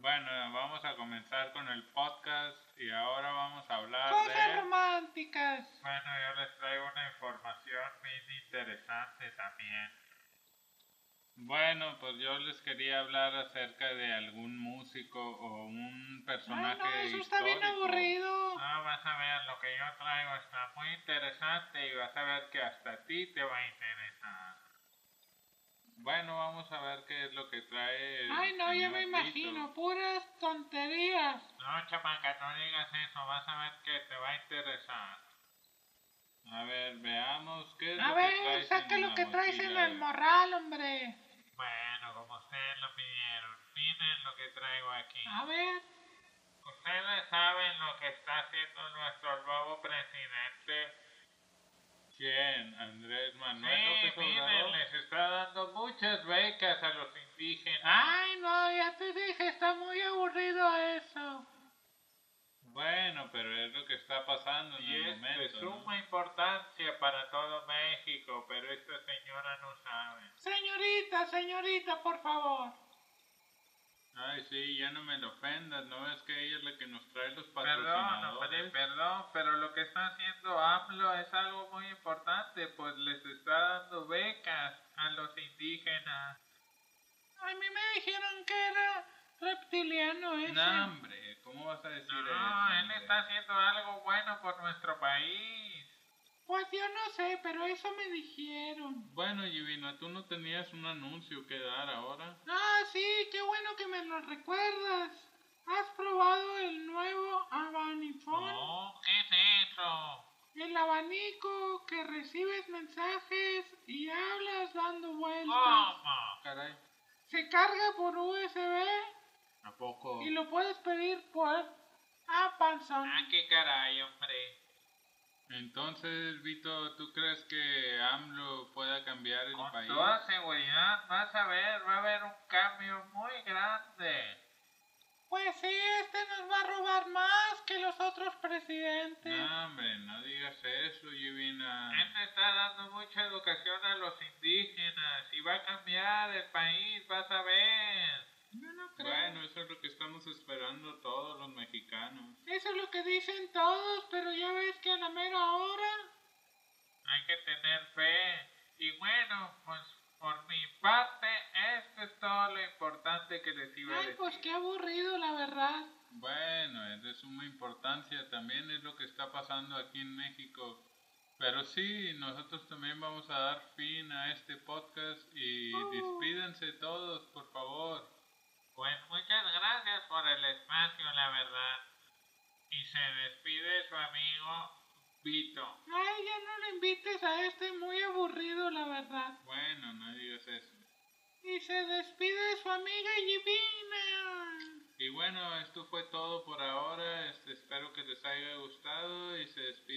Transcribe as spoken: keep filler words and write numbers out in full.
Bueno, vamos a comenzar con el podcast y ahora vamos a hablar Cosas de... románticas. Bueno, yo les traigo una información muy interesante también. Bueno, pues yo les quería hablar acerca de algún músico o un personaje Ay, no, eso histórico. está bien aburrido. No, vas a ver, lo que yo traigo está muy interesante y vas a ver que hasta a ti te va a interesar. Bueno, vamos a ver qué es lo que trae el Ay, no, ya señor me Vito. imagino, puras tonterías. No, chamaca, no digas eso, vas a ver que te va a interesar. A ver, veamos qué es A lo ver, que traes saca en lo la que traes en mochila. el morral, hombre. Bueno, como ustedes lo pidieron, miren lo que traigo aquí. A ver. Ustedes saben lo que está haciendo nuestro nuevo presidente. ¿Quién? ¿Andrés Manuel López Obrador? Sí, miren, les está dando muchas becas a los indígenas. Ay, no, ya te dije, está muy aburrido eso. Bueno, pero es lo que está pasando en Y el es momento, de suma importancia para todo México, pero esta señora no sabe. Señorita, señorita, por favor. Ay, sí, ya no me lo ofendas, ¿no ves que ella es la que nos trae los Perdón, patrocinadores? hombre, perdón, pero lo que está haciendo AMLO es algo muy importante, pues les está dando becas a los indígenas. A mí me dijeron que era reptiliano ese. No, hombre, ¿cómo vas a decir No, eso? él hombre? está haciendo algo bueno por nuestro país. Pues yo no sé, pero eso me dijeron. Bueno, Givina, tú no tenías un anuncio que dar ahora. Ah, sí, qué bueno que me lo recuerdas. ¿Has probado el nuevo abanicón? No, ¿qué es eso? El abanico que recibes mensajes y hablas dando vueltas. ¿Cómo? Caray. Se carga por U S B ¿A poco? y lo puedes pedir por Amazon. Ah, qué caray, hombre. Entonces, Vito, ¿tú crees que AMLO pueda cambiar el Con país? Con toda seguridad, vas a ver, va a haber un cambio muy grande. Pues sí, este nos va a robar más que los otros presidentes. No, hombre, no digas eso, Givina. Él le está dando mucha educación a los indígenas y va a cambiar el país, vas a ver. Yo no creo. Bueno, eso es lo que estamos esperando todos los mexicanos. Eso es lo que dicen todos, pero ya ves que a la mera hora... Hay que tener fe. Y bueno, pues por mi parte, esto es todo lo importante que les iba a Ay, decir. pues qué aburrido, la verdad. Bueno, es de suma importancia, también es lo que está pasando aquí en México. Pero sí, nosotros también vamos a dar fin a este podcast y Oh. despídense todos, por favor. Pues muchas gracias por el espacio, la verdad. Y se despide su amigo Vito. Ay, ya no le invites a este, muy aburrido, la verdad. Bueno, no digas eso. Y se despide su amiga Givina. Y bueno, esto fue todo por ahora. Este, espero que les haya gustado y se despide.